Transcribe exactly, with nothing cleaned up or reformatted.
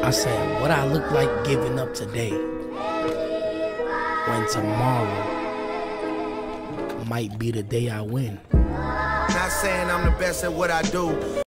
I said, what I look like giving up today when tomorrow might be the day I win. Not saying I'm the best at what I do.